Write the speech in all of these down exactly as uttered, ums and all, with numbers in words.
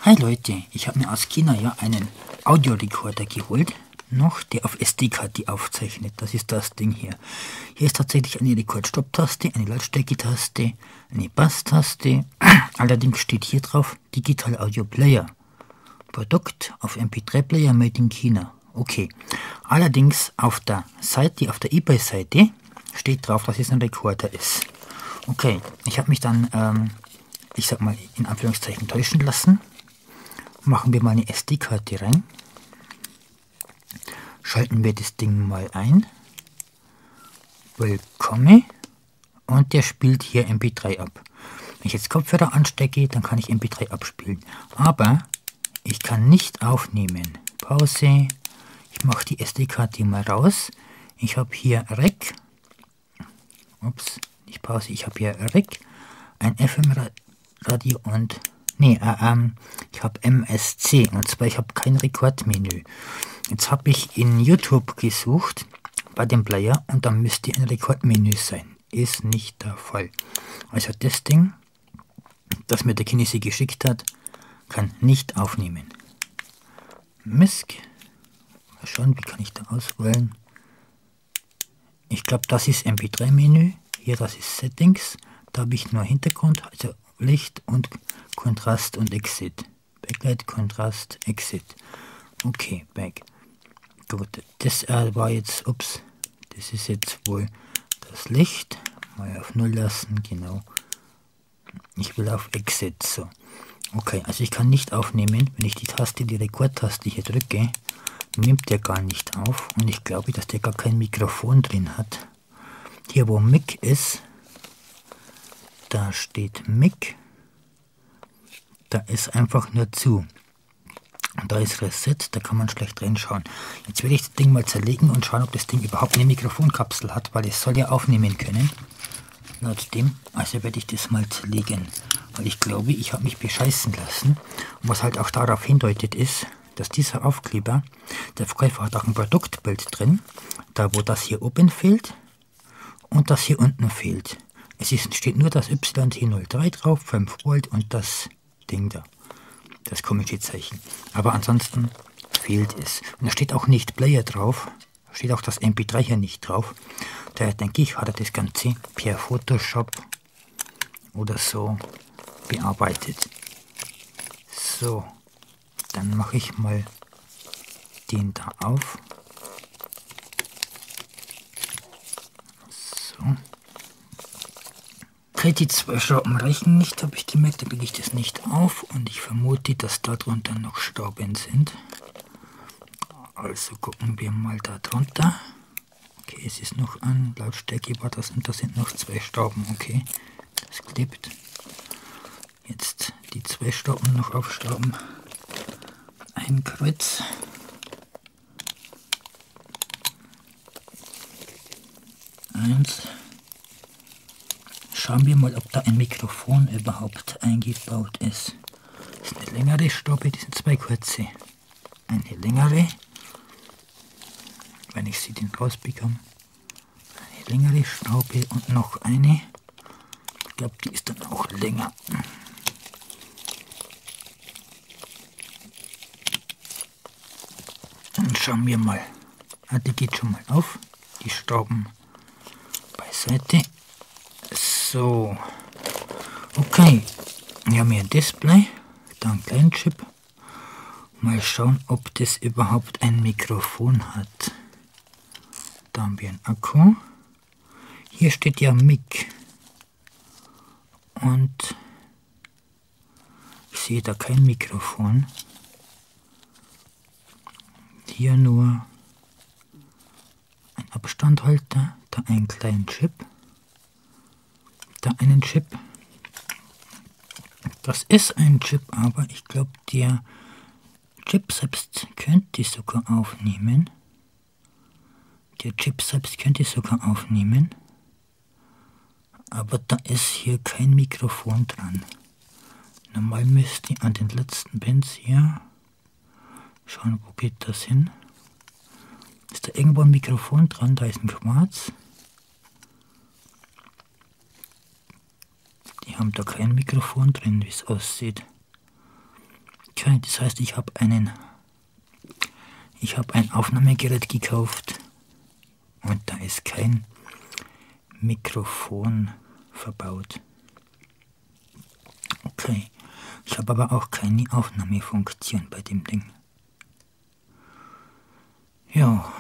Hi Leute, ich habe mir aus China ja einen Audiorekorder geholt, noch der auf S D-Karte aufzeichnet. Das ist das Ding hier. Hier ist tatsächlich eine Rekord-Stopp-Taste, eine Lautstärke-Taste, eine Bass-Taste. Allerdings steht hier drauf Digital Audio Player. Produkt auf M P drei Player made in China. Okay. Allerdings auf der Seite, auf der eBay-Seite steht drauf, dass es ein Rekorder ist. Okay, ich habe mich dann, ähm, ich sag mal, in Anführungszeichen täuschen lassen. Machen wir mal eine S D-Karte rein. Schalten wir das Ding mal ein. Willkommen. Und der spielt hier M P drei ab. Wenn ich jetzt Kopfhörer anstecke, dann kann ich M P drei abspielen. Aber ich kann nicht aufnehmen. Pause. Ich mache die S D-Karte mal raus. Ich habe hier Rec. Ups, nicht Pause. Ich habe hier Rec. Ein F M-Radio und... Nee, äh, ähm, ich habe M S C. Und zwar, ich habe kein Rekordmenü. Jetzt habe ich in YouTube gesucht bei dem Player und da müsste ein Rekordmenü sein. Ist nicht der Fall. Also das Ding, das mir der Chinese geschickt hat, kann nicht aufnehmen. Misk. Mal schauen, wie kann ich da auswählen. Ich glaube, das ist M P drei Menü. Hier, das ist Settings. Da habe ich nur Hintergrund, also Licht und Kontrast und Exit. Backlight, Kontrast, Exit. Okay, Back. Gut, das äh, war jetzt, ups, das ist jetzt wohl das Licht. Mal auf null lassen, genau. Ich will auf Exit, so. Okay, also ich kann nicht aufnehmen, wenn ich die Taste, die Rekordtaste hier drücke, nimmt der gar nicht auf. Und ich glaube, dass der gar kein Mikrofon drin hat. Hier, wo Mic ist, da steht Mic. Da ist einfach nur zu. Und da ist Reset, da kann man schlecht reinschauen. Jetzt werde ich das Ding mal zerlegen und schauen, ob das Ding überhaupt eine Mikrofonkapsel hat, weil es soll ja aufnehmen können. Laut dem, also werde ich das mal zerlegen. Weil ich glaube, ich habe mich bescheißen lassen. Und was halt auch darauf hindeutet ist, dass dieser Aufkleber, der Verkäufer hat auch ein Produktbild drin, da wo das hier oben fehlt und das hier unten fehlt. Es ist, steht nur das Y T null drei drauf, fünf Volt und das Ding da. Das komische Zeichen. Aber ansonsten fehlt es. Und da steht auch nicht Player drauf. Da steht auch das M P drei hier nicht drauf. Daher denke ich, hat er das Ganze per Photoshop oder so bearbeitet. So, dann mache ich mal den da auf. So. Okay, die zwei Schrauben reichen nicht, habe ich gemerkt, da kriege ich das nicht auf und ich vermute, dass da drunter noch Schrauben sind. Also gucken wir mal da drunter. Okay, es ist noch an, Lautstärke war das und da sind noch zwei Schrauben, okay, das klebt. Jetzt die zwei Schrauben noch aufschrauben. Ein Kreuz. Eins. Schauen wir mal, ob da ein Mikrofon überhaupt eingebaut ist. Das ist eine längere Schraube, das sind zwei kurze. Eine längere, wenn ich sie denn rausbekomme. Eine längere Schraube und noch eine. Ich glaube, die ist dann auch länger. Dann schauen wir mal. Ah, die geht schon mal auf. Die Schrauben beiseite. So, okay, wir haben hier ein Display, da einen kleinen Chip. Mal schauen, ob das überhaupt ein Mikrofon hat. Da haben wir einen Akku. Hier steht ja Mic. Und ich sehe da kein Mikrofon. Hier nur ein Abstandhalter, da einen kleinen Chip. Da einen Chip. Das ist ein Chip, aber ich glaube, der Chip selbst könnte sogar aufnehmen. Der Chip selbst könnte sogar aufnehmen. Aber da ist hier kein Mikrofon dran. Normal müsste an den letzten Pins hier. Schauen, wo geht das hin? Ist da irgendwo ein Mikrofon dran? Da ist ein Quarz. Die haben da kein Mikrofon drin, wie es aussieht. Okay, das heißt, ich habe einen, ich habe ein Aufnahmegerät gekauft und da ist kein Mikrofon verbaut. Okay, ich habe aber auch keine Aufnahmefunktion bei dem Ding. Ja.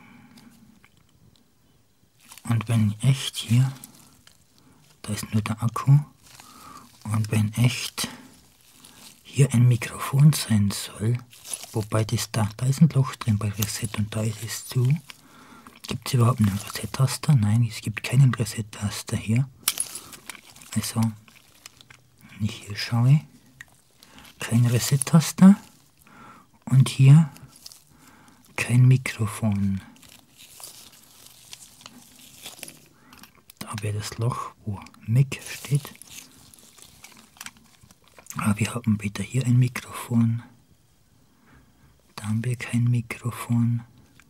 Und wenn echt hier, da ist nur der Akku, und wenn echt hier ein Mikrofon sein soll, wobei das da, da ist ein Loch drin bei Reset und da ist es zu. Gibt es überhaupt einen Reset-Taster? Nein, es gibt keinen Reset-Taster hier. Also, wenn ich hier schaue, kein Reset-Taster und hier kein Mikrofon. Da wäre das Loch, wo Mic steht. Aber wir haben wieder hier ein Mikrofon. Da haben wir kein Mikrofon.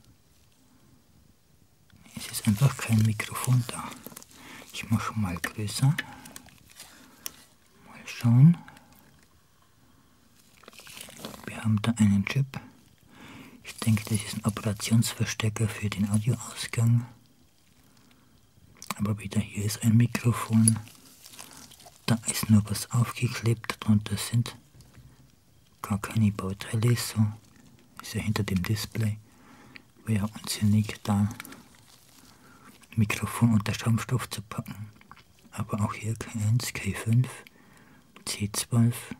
Es ist einfach kein Mikrofon da. Ich mache mal größer. Mal schauen. Wir haben da einen Chip. Ich denke, das ist ein Operationsverstärker für den Audioausgang. Aber wieder hier ist ein Mikrofon. Da ist nur was aufgeklebt. Darunter sind gar keine Bauteile. So ist ja hinter dem Display. Wäre unsinnig, da Mikrofon unter Schaumstoff zu packen. Aber auch hier K eins, K fünf, C zwölf.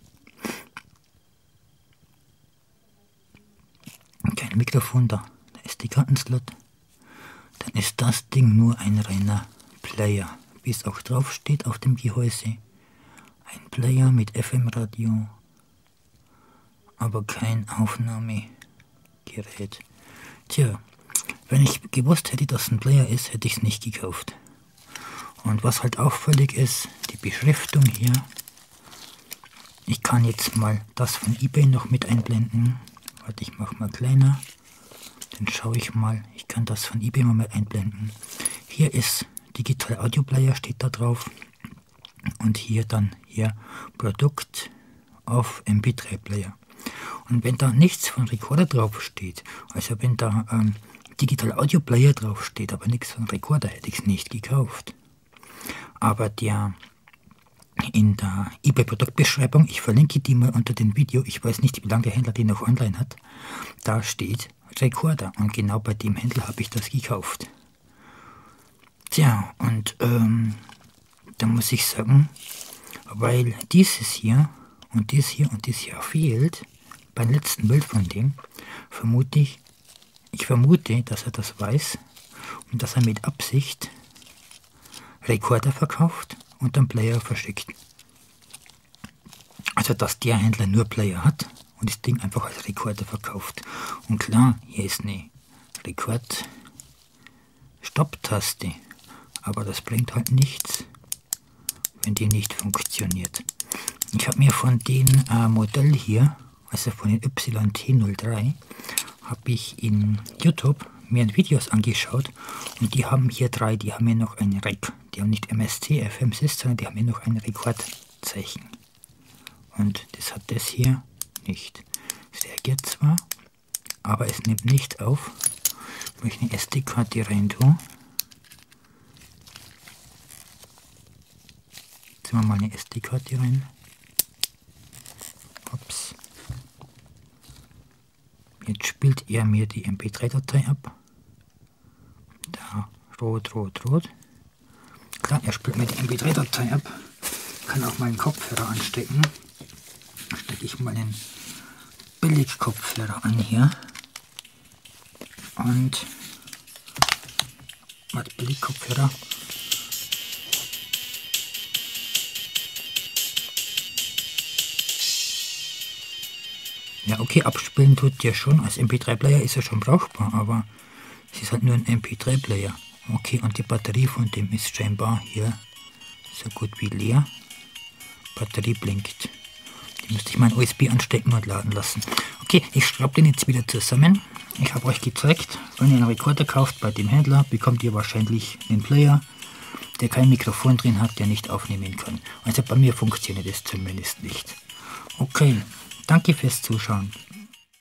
Kein Mikrofon da. Da ist die Kartenslot. Dann ist das Ding nur ein reiner Player, wie es auch drauf steht auf dem Gehäuse. Ein Player mit F M-Radio, aber kein Aufnahmegerät. Tja, wenn ich gewusst hätte, dass ein Player ist, hätte ich es nicht gekauft. Und was halt auffällig ist, die Beschriftung hier. Ich kann jetzt mal das von eBay noch mit einblenden. Warte, ich mache mal kleiner. Dann schaue ich mal, ich kann das von eBay mal mit einblenden. Hier ist Digital Audio Player, steht da drauf. Und hier dann hier Produkt auf M P drei Player. Und wenn da nichts von Recorder drauf steht, also wenn da ähm, Digital Audio Player drauf steht, aber nichts von Recorder, hätte ich es nicht gekauft. Aber der in der eBay Produktbeschreibung, ich verlinke die mal unter dem Video, ich weiß nicht, wie lange der Händler den noch online hat, da steht Recorder und genau bei dem Händler habe ich das gekauft. Tja, und ähm, da muss ich sagen, weil dieses hier und das hier und das hier fehlt, beim letzten Bild von dem, vermute ich, ich vermute, dass er das weiß und dass er mit Absicht Recorder verkauft und dann Player verschickt. Also dass der Händler nur Player hat und das Ding einfach als Recorder verkauft. Und klar, hier ist eine Record-Stopp-Taste, aber das bringt halt nichts, wenn die nicht funktioniert. Ich habe mir von dem äh, Modell hier, also von den Y T null drei, habe ich in YouTube mir Videos angeschaut und die haben hier drei, die haben hier noch ein Rec. Die haben nicht M S C, F M S I S, sondern die haben hier noch ein Rekordzeichen. Und das hat das hier nicht. Es reagiert zwar, aber es nimmt nicht auf, wenn ich eine S D-Karte rein tue. Jetzt machen wir mal eine S D-Karte rein. Ups. Jetzt spielt er mir die M P drei Datei ab. Da, rot, rot, rot. Klar, er spielt mir die M P drei Datei ab. Kann auch meinen Kopfhörer anstecken. Stecke ich mal den Billig-Kopfhörer an hier. Und warte, Billig-Kopfhörer. Ja, okay, abspielen tut der schon. Als M P drei Player ist er schon brauchbar, aber es ist halt nur ein M P drei Player. Okay, und die Batterie von dem ist scheinbar hier so gut wie leer. Batterie blinkt. Die müsste ich mal U S B anstecken und laden lassen. Okay, ich schraube den jetzt wieder zusammen. Ich habe euch gezeigt, wenn ihr einen Rekorder kauft bei dem Händler, bekommt ihr wahrscheinlich einen Player, der kein Mikrofon drin hat, der nicht aufnehmen kann. Also bei mir funktioniert das zumindest nicht. Okay, Danke fürs Zuschauen.